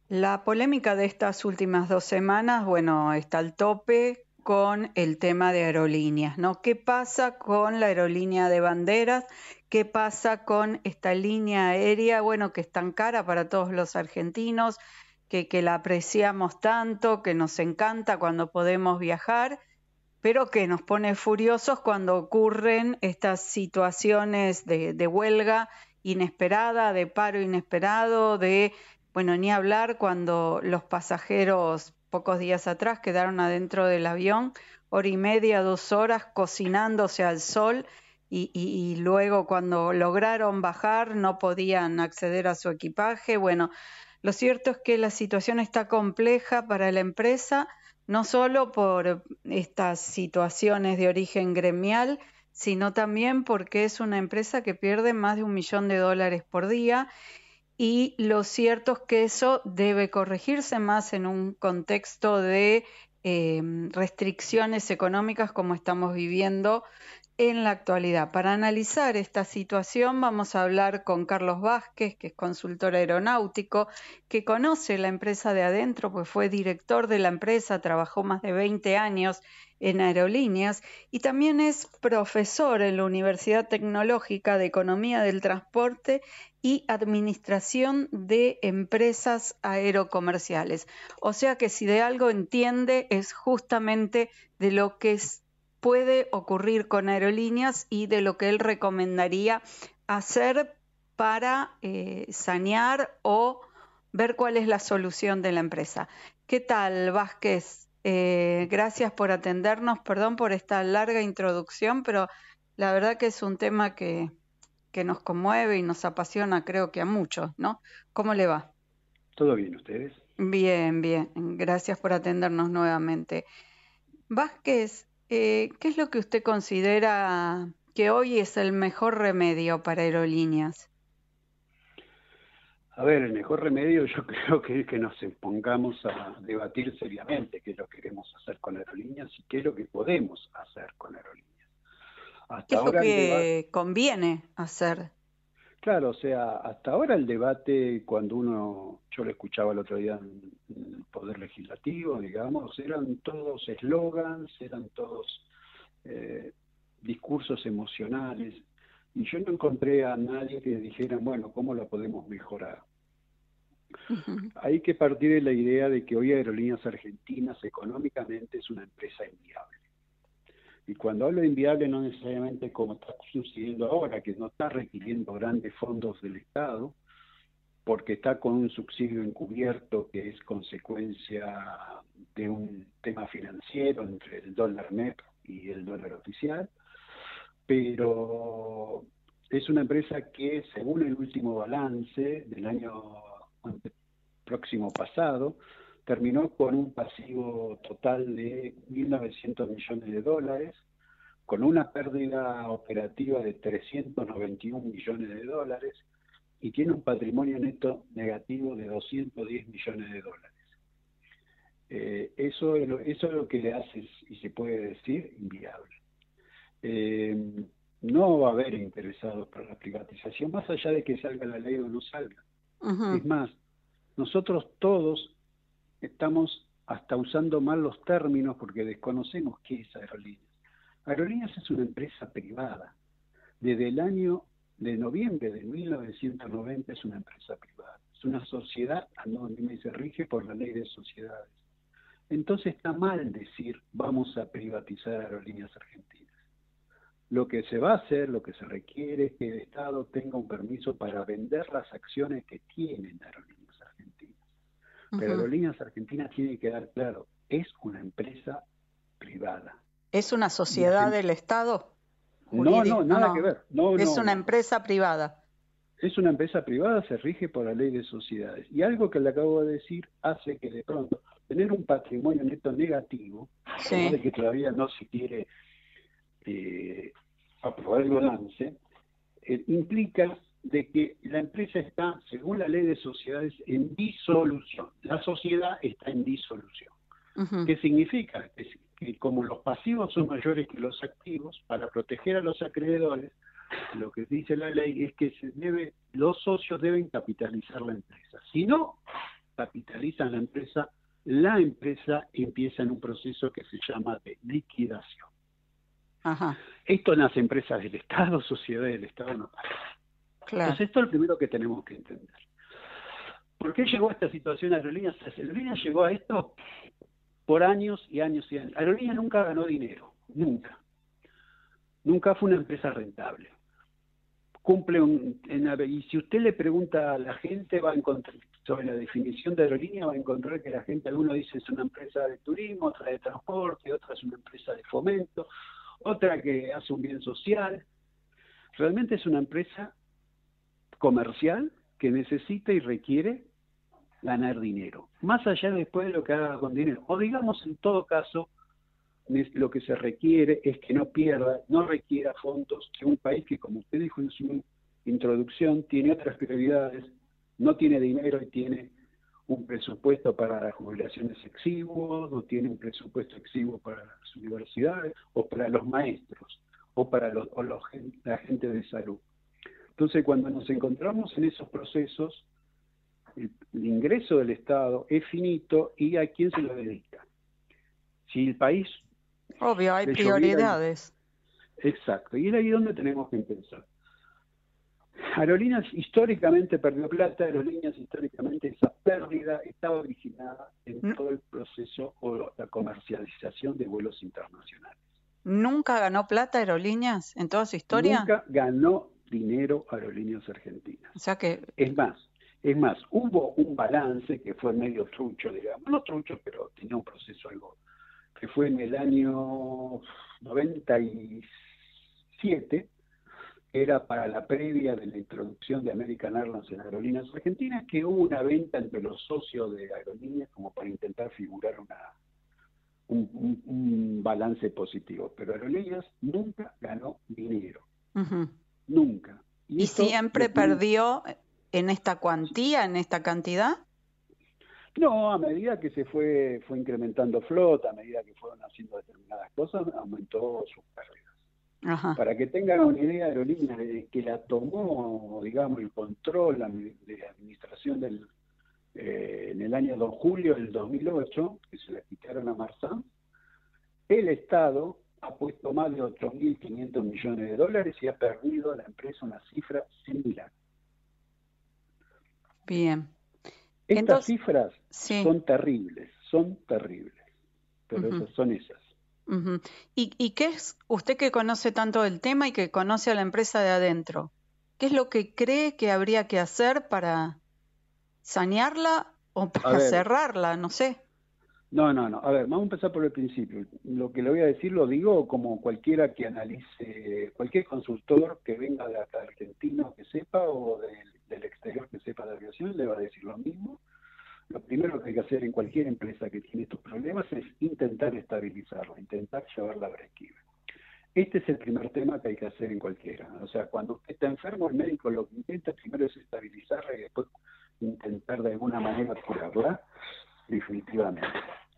La polémica de estas últimas 2 semanas, bueno, está al tope con el tema de aerolíneas, ¿no? ¿Qué pasa con la aerolínea de banderas? ¿Qué pasa con esta línea aérea, bueno, que es tan cara para todos los argentinos, que la apreciamos tanto, que nos encanta cuando podemos viajar, pero que nos pone furiosos cuando ocurren estas situaciones de huelga inesperada, de paro inesperado, bueno, ni hablar cuando los pasajeros pocos días atrás quedaron adentro del avión, 1 hora y media, 2 horas cocinándose al sol y luego cuando lograron bajar no podían acceder a su equipaje. Bueno, lo cierto es que la situación está compleja para la empresa, no solo por estas situaciones de origen gremial, sino también porque es una empresa que pierde más de $1 millón por día y lo cierto es que eso debe corregirse más en un contexto de restricciones económicas como estamos viviendo en la actualidad. Para analizar esta situación vamos a hablar con Carlos Vázquez, que es consultor aeronáutico, que conoce la empresa de adentro, pues fue director de la empresa, trabajó más de 20 años en aerolíneas y también es profesor en la Universidad Tecnológica de Economía del Transporte y Administración de Empresas Aerocomerciales. O sea que si de algo entiende es justamente de lo que puede ocurrir con aerolíneas y de lo que él recomendaría hacer para sanear o ver cuál es la solución de la empresa. ¿Qué tal, Vázquez? Gracias por atendernos, perdón por esta larga introducción, pero la verdad que es un tema que nos conmueve y nos apasiona, creo que a muchos, ¿no? ¿Cómo le va? ¿Todo bien ustedes? Bien, bien. Gracias por atendernos nuevamente. Vázquez, ¿qué es lo que usted considera que hoy es el mejor remedio para aerolíneas? A ver, el mejor remedio yo creo que es que nos pongamos a debatir seriamente qué es lo que queremos hacer con aerolíneas y qué es lo que podemos hacer con aerolíneas. ¿Qué Hasta es lo ahora el debate, que conviene hacer? claro, o sea, hasta ahora el debate cuando yo lo escuchaba el otro día en el Poder Legislativo, digamos, eran todos eslogans, eran todos eh, discursos emocionales, y yo no encontré a nadie que dijera, bueno, ¿cómo la podemos mejorar? Ujú, Hay que partir de la idea de que hoy Aerolíneas Argentinas económicamente es una empresa inviable. Y cuando hablo de inviable no necesariamente como está sucediendo ahora, que no está requiriendo grandes fondos del Estado, porque está con un subsidio encubierto que es consecuencia de un tema financiero entre el dólar MEP y el dólar oficial, pero es una empresa que, según el último balance del año próximo pasado, terminó con un pasivo total de 1.900 millones de dólares, con una pérdida operativa de 391 millones de dólares y tiene un patrimonio neto negativo de 210 millones de dólares. Eso es lo que le hace, y se puede decir, inviable. Eh, no va a haber interesados por la privatización, más allá de que salga la ley o no salga. Es ujú. más, nosotros todos estamos hasta usando mal los términos porque desconocemos qué es Aerolíneas. Aerolíneas es una empresa privada. Desde el año de noviembre de 1990 es una empresa privada. Es una sociedad anónima y se rige por la ley de sociedades. Entonces está mal decir vamos a privatizar Aerolíneas Argentinas. Lo que se va a hacer, lo que se requiere es que el Estado tenga un permiso para vender las acciones que tienen Aerolíneas Argentinas. Pero Ujú. Aerolíneas Argentinas tiene que dar claro, es una empresa privada. ¿Es una Y las sociedad del Estado no, no, jurídico? No, nada que no. ver. No, Es no, una no. empresa privada. Es una empresa privada, se rige por la ley de sociedades. Y algo que le acabo de decir hace que de pronto tener un patrimonio neto negativo, además Sí. de que todavía no se quiere eh, aprobar el balance, implica de que la empresa está, según la ley de sociedades, en disolución. La sociedad está en disolución. Ujú. ¿Qué significa? Es que como los pasivos son mayores que los activos, para proteger a los acreedores, lo que dice la ley es que los socios deben capitalizar la empresa. Si no, capitalizan la empresa empieza en un proceso que se llama de liquidación. Ajá, Esto en las empresas del Estado, sociedades del Estado, no pasa. claro. Entonces esto es lo primero que tenemos que entender. ¿Por qué llegó a esta situación Aerolíneas? Aerolíneas llegó a esto por años y años y años. Aerolíneas nunca ganó dinero, nunca. Nunca fue una empresa rentable. Y si usted le pregunta a la gente, va a encontrar, sobre la definición de aerolínea, va a encontrar que la gente, algunos dice es una empresa de turismo, otra de transporte, otra es una empresa de fomento, otra que hace un bien social. Realmente es una empresa comercial que necesita y requiere ganar dinero, más allá después de lo que haga con dinero. O digamos, en todo caso, lo que se requiere es que no requiera fondos que un país que, como usted dijo en su introducción, tiene otras prioridades, no tiene dinero y tiene un presupuesto para las jubilaciones exiguos, o tiene un presupuesto exiguo para las universidades, o para los maestros, o para la gente de salud. Entonces, cuando nos encontramos en esos procesos, el ingreso del Estado es finito y ¿a quién se lo dedica? Si el país Obvio, hay le lloviera... prioridades. Exacto, y es ahí donde tenemos que empezar. Aerolíneas históricamente perdió plata, Aerolíneas históricamente esa pérdida estaba originada en todo el proceso o la comercialización de vuelos internacionales. ¿Nunca ganó plata Aerolíneas en toda su historia? Nunca ganó dinero Aerolíneas Argentinas. O sea que, Es más, hubo un balance que fue medio trucho, digamos, no trucho, pero tenía un proceso algo, que fue en el año 97, era para la previa de la introducción de American Airlines en Aerolíneas Argentinas, que hubo una venta entre los socios de Aerolíneas como para intentar figurar un balance positivo. Pero Aerolíneas nunca ganó dinero, nunca. ¿Y siempre perdió en esta cuantía, en esta cantidad? No, a medida que se fue incrementando flota, a medida que fueron haciendo determinadas cosas, aumentó sus pérdidas. Ajá. Para que tengan una idea, Aerolíneas, desde que la tomó, digamos, el control de la administración en el año 2 julio del 2008, que se la quitaron a Marzán, el Estado ha puesto más de 8.500 millones de dólares y ha perdido a la empresa una cifra similar. Bien. Estas cifras sí. son terribles, pero son esas. ¿Y qué es, usted que conoce tanto el tema y que conoce a la empresa de adentro, qué es lo que cree que habría que hacer para sanearla o para cerrarla? No sé. No. A ver, vamos a empezar por el principio. Lo que le voy a decir lo digo como cualquiera que analice, cualquier consultor que venga de acá argentino que sepa o del exterior que sepa de aviación le va a decir lo mismo. Lo primero que hay que hacer en cualquier empresa que tiene estos problemas es intentar estabilizarla, intentar llevarla a break-even. Este es el primer tema que hay que hacer en cualquiera. O sea, cuando usted está enfermo, el médico lo que intenta primero es estabilizarla y después intentar de alguna manera curarla, definitivamente.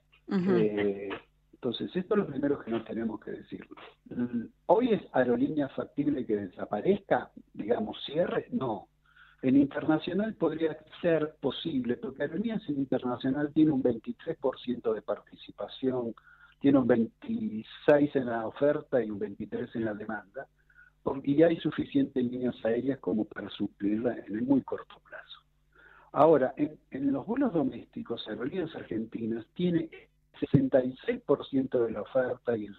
Entonces, esto es lo primero que nos tenemos que decir. ¿Hoy es Aerolíneas factible que desaparezca, digamos, cierre? No. En internacional podría ser posible, porque Aerolíneas en internacional tiene un 23% de participación, tiene un 26% en la oferta y un 23% en la demanda, porque ya hay suficientes líneas aéreas como para suplirla en el muy corto plazo. Ahora, en los vuelos domésticos, Aerolíneas Argentinas tiene 66% de la oferta y el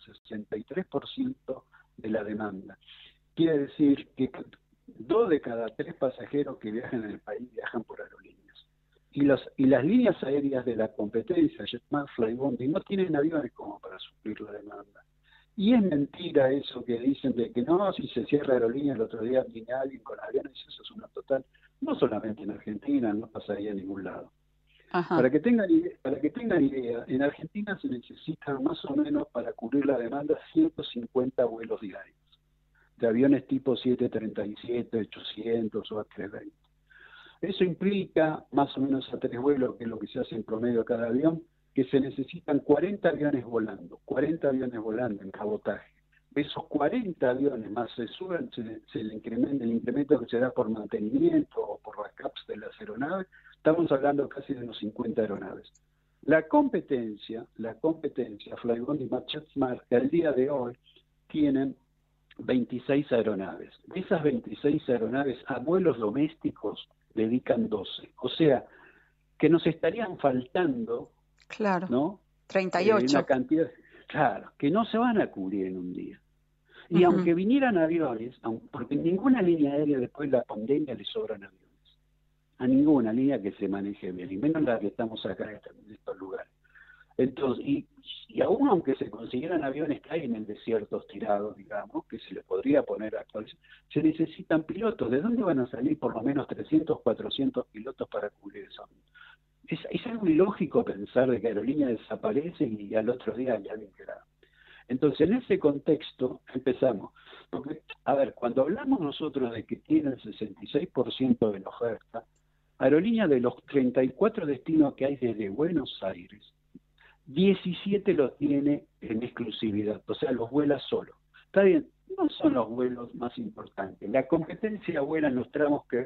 63% de la demanda. Quiere decir que 2 de cada 3 pasajeros que viajan en el país viajan por Aerolíneas. Y las líneas aéreas de la competencia, JetBlue, Flybondi, no tienen aviones como para suplir la demanda. Y es mentira eso que dicen de que no, si se cierra Aerolíneas el otro día viene alguien con aviones, eso es una total, no solamente en Argentina, no pasaría en ningún lado. Para que tengan idea, en Argentina se necesitan más o menos para cubrir la demanda 150 vuelos diarios, de aviones tipo 737, 800 o A320. Eso implica más o menos a 3 vuelos, que es lo que se hace en promedio a cada avión, que se necesitan 40 aviones volando en cabotaje. Esos 40 aviones más se suben, el incremento que se da por mantenimiento o por las CAPs de las aeronaves, Estamos hablando casi de unos 50 aeronaves. La competencia, Flygon y Marchesmar, que al día de hoy tienen 26 aeronaves. De esas 26 aeronaves a vuelos domésticos dedican 12. O sea, que nos estarían faltando, Claro, ¿no? 38. Una cantidad, claro, que no se van a cubrir en un día. Y Ujú. aunque vinieran aviones, porque ninguna línea aérea después de la pandemia le sobran aviones, a ninguna línea que se maneje bien, y menos la que estamos acá en estos lugares. Entonces, y aún aunque se consiguieran aviones que hay en el desierto tirados, digamos, que se les podría poner actuales, se necesitan pilotos. ¿De dónde van a salir por lo menos 300, 400 pilotos para cubrir eso? Es algo ilógico pensar de que aerolíneas desaparecen y al otro día hay alguien que la... Entonces, en ese contexto empezamos. Porque, a ver, cuando hablamos nosotros de que tiene el 66% de la oferta, Aerolínea de los 34 destinos que hay desde Buenos Aires, 17 los tiene en exclusividad, o sea, los vuela solo. Está bien, no son los vuelos más importantes. La competencia vuela en los tramos que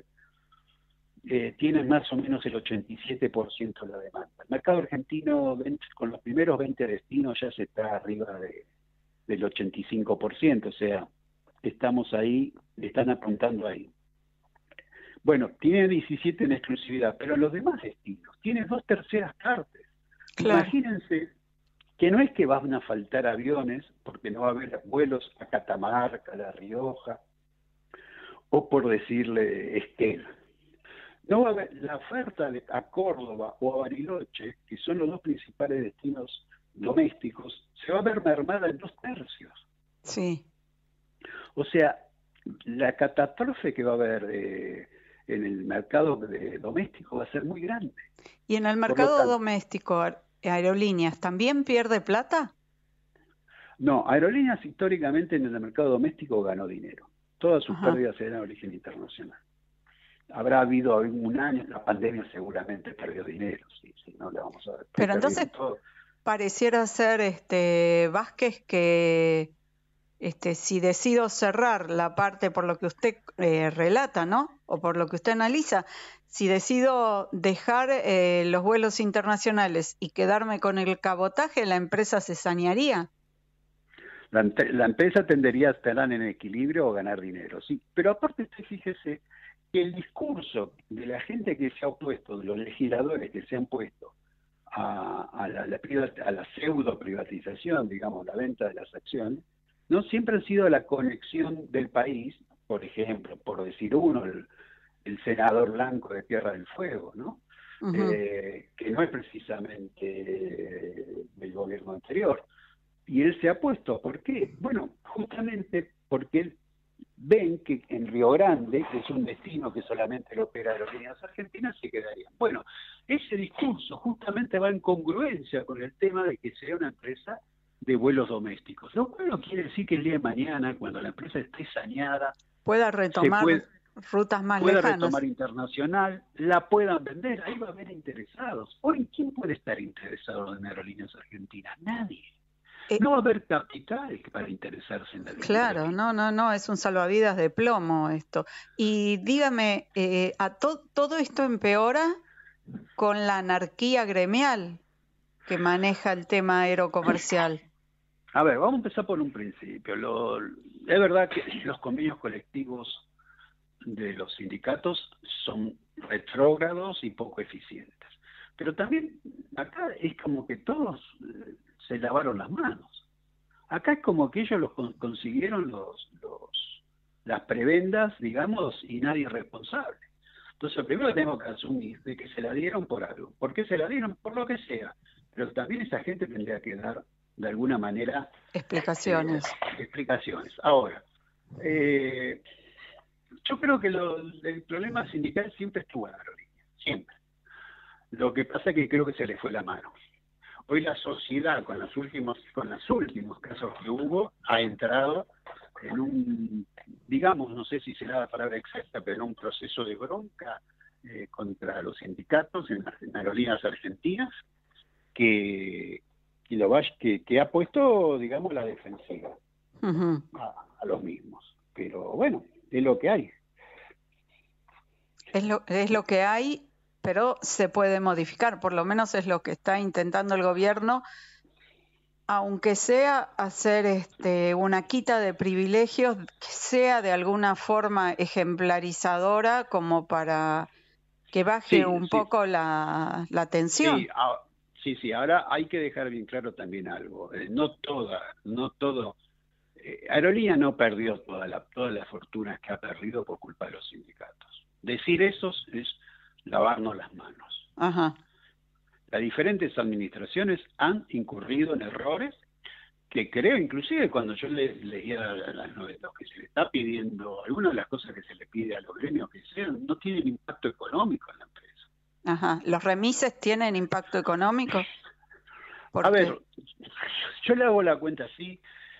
tienen más o menos el 87% de la demanda. El mercado argentino, con los primeros 20 destinos, ya se está arriba del 85%, o sea, estamos ahí, están apuntando ahí. Bueno, tiene 17 en exclusividad, pero los demás destinos tienen 2/3 partes. Claro. Imagínense que no es que van a faltar aviones, porque no va a haber vuelos a Catamarca, a La Rioja, o por decirle Esquel. No va a haber la oferta a Córdoba o a Bariloche, que son los dos principales destinos domésticos, se va a ver mermada en 2/3. Sí. O sea, la catástrofe que va a haber en el mercado doméstico va a ser muy grande. ¿Y en el Por lo mercado tanto, doméstico, aerolíneas, también pierde plata? no, Aerolíneas históricamente en el mercado doméstico ganó dinero. Todas sus Ajá. pérdidas eran de origen internacional. Habrá habido un año, la pandemia seguramente perdió dinero, sí, no le vamos a ver, Pero entonces perdieron todo. pareciera ser, Vázquez, que si decido cerrar la parte por lo que usted relata, ¿no? O por lo que usted analiza, si decido dejar los vuelos internacionales y quedarme con el cabotaje, ¿la empresa se sanearía? La empresa tendería a estar en equilibrio o ganar dinero, sí. Pero aparte usted fíjese que el discurso de la gente que se ha opuesto, de los legisladores que se han puesto a la pseudo privatización, digamos, la venta de las acciones, no siempre han sido la conexión del país, por ejemplo, por decir uno, el senador blanco de Tierra del Fuego, ¿no? Uh-huh. Que no es precisamente del gobierno anterior. Y él se ha puesto, ¿por qué? Bueno, justamente porque él ven que en Río Grande, que es un destino que solamente lo opera Aerolíneas Argentinas, se quedarían. Bueno, ese discurso justamente va en congruencia con el tema de que sea una empresa de vuelos domésticos. Lo cual no quiere decir que el día de mañana, cuando la empresa esté saneada, Pueda se retomar rutas más pueda lejanas. retomar internacional, la puedan vender, ahí va a haber interesados. Hoy, ¿quién puede estar interesado en Aerolíneas Argentinas? Nadie. Eh, No va a haber capital para interesarse en la línea claro, aerolínea. no, es un salvavidas de plomo esto. Y dígame, todo esto empeora con la anarquía gremial que maneja el tema aerocomercial. A ver, vamos a empezar por un principio. Es verdad que los convenios colectivos de los sindicatos son retrógrados y poco eficientes. Pero también acá es como que todos se lavaron las manos. Acá es como que ellos consiguieron las prebendas, digamos, y nadie es responsable. Entonces, primero tenemos que asumir de que se la dieron por algo. ¿Por qué se la dieron? Por lo que sea. Pero también esa gente tendría que dar, de alguna manera, eh, Explicaciones. explicaciones. Ahora, yo creo que el problema sindical siempre estuvo en la aerolínea, siempre. Lo que pasa es que creo que se le fue la mano. Hoy la sociedad, con los últimos casos que hubo, ha entrado en un, digamos, no sé si será la palabra exacta, pero en un proceso de bronca contra los sindicatos en aerolíneas argentinas que ha puesto, digamos, la defensiva Uh-huh. a los mismos. Pero bueno, es lo que hay. Es lo que hay pero se puede modificar, por lo menos es lo que está intentando el gobierno, aunque sea hacer una quita de privilegios que sea de alguna forma ejemplarizadora como para que baje un poco la tensión. Sí, ahora hay que dejar bien claro también algo, no todo, Aerolínea no perdió todas las fortunas que ha perdido por culpa de los sindicatos. Decir eso es lavarnos las manos. Ajá. Las diferentes administraciones han incurrido en errores que creo, inclusive cuando yo leía las novelas, que se le está pidiendo, algunas de las cosas que se le pide a los gremios que sean, no tienen impacto económico en la empresa. Ajá. ¿Los remises tienen impacto económico? A ver, yo le hago la cuenta así.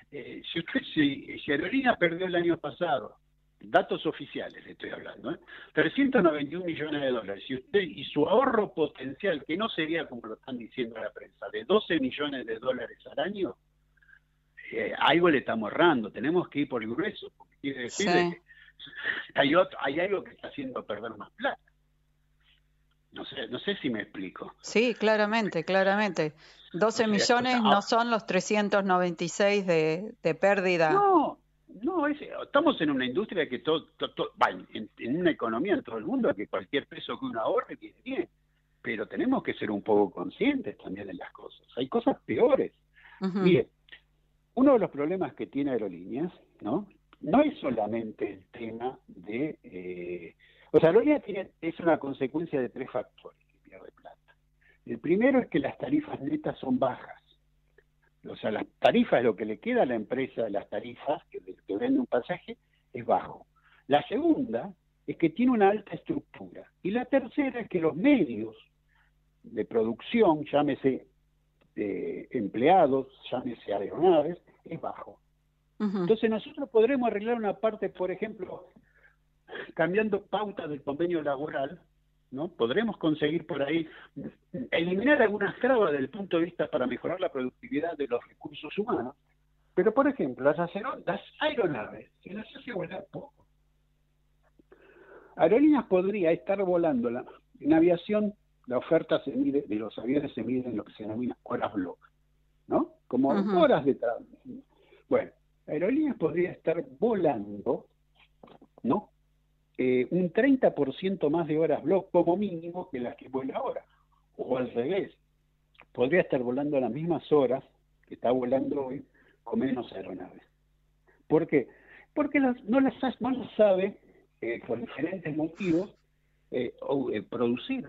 Si Aerolínea perdió el año pasado, datos oficiales le estoy hablando, 391 millones de dólares, y su ahorro potencial, que no sería como lo están diciendo a la prensa, de 12 millones de dólares al año, algo le estamos errando, tenemos que ir por el grueso, porque quiere decir que hay algo que está haciendo perder más plata. No sé si me explico. Sí, claramente. 12 millones no son los 396 de pérdida. No, estamos en una industria que en una economía en todo el mundo que cualquier peso que uno ahorre viene bien, pero tenemos que ser un poco conscientes también de las cosas. Hay cosas peores. Mire, uno de los problemas que tiene Aerolíneas, no es solamente el tema de... Aerolíneas es una consecuencia de 3 factores que pierde plata. El primero es que las tarifas netas son bajas. Las tarifas, lo que le queda a la empresa, las tarifas que vende un pasaje, es bajo. La segunda es que tiene una alta estructura. Y la tercera es que los medios de producción, llámese empleados, llámese aeronaves, es bajo. Entonces nosotros podremos arreglar una parte, por ejemplo, cambiando pautas del convenio laboral, ¿no? Podremos conseguir por ahí eliminar algunas trabas desde el punto de vista para mejorar la productividad de los recursos humanos, pero por ejemplo, las aeronaves se las hace volar poco. Aerolíneas podría estar volando en aviación, la oferta se mide, de los aviones se mide en lo que se denomina horas block, ¿no? Como horas de trabajo. Bueno, Aerolíneas podría estar volando, ¿no? Un 30% más de horas block como mínimo que las que vuela ahora, o al revés, podría estar volando las mismas horas que está volando hoy con menos aeronaves. ¿Por qué? Porque no las sabe, por diferentes motivos, producir.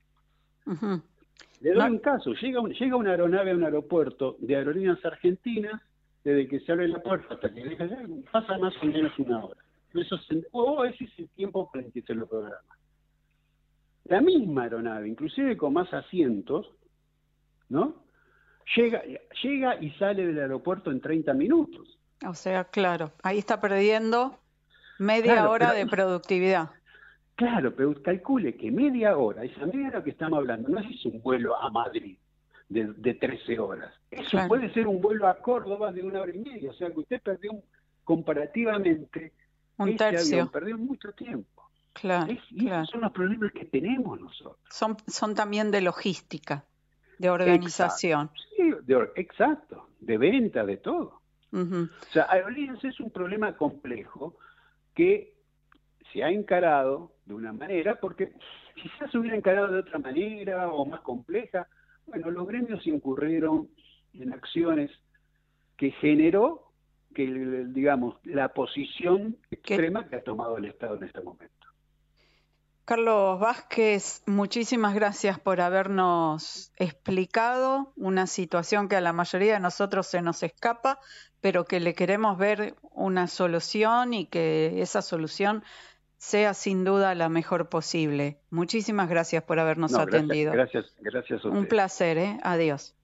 Le doy un caso, llega una aeronave a un aeropuerto de Aerolíneas Argentinas, desde que se abre la puerta hasta que deja de pasa más o menos una hora. Ese es el tiempo para el que se lo programa. La misma aeronave, inclusive con más asientos, ¿no? Llega y sale del aeropuerto en 30 minutos. O sea, claro, ahí está perdiendo media hora de productividad. Claro, pero calcule que media hora, esa media hora que estamos hablando, no es un vuelo a Madrid de 13 horas. Eso puede ser un vuelo a Córdoba de 1 hora y media. O sea, que usted perdió comparativamente un tercio. Avión, perdió mucho tiempo. Claro. Esos son los problemas que tenemos nosotros. Son también de logística, de organización. Exacto, de venta, de todo. O sea, Aerolíneas es un problema complejo que se ha encarado de una manera, porque quizás se hubiera encarado de otra manera o más compleja. Bueno, los gremios incurrieron en acciones que generó la posición extrema que ha tomado el Estado en este momento. Carlos Vázquez, muchísimas gracias por habernos explicado una situación que a la mayoría de nosotros se nos escapa, pero que le queremos ver una solución y que esa solución sea sin duda la mejor posible. Muchísimas gracias por habernos atendido. Gracias a usted. Un placer, Adiós.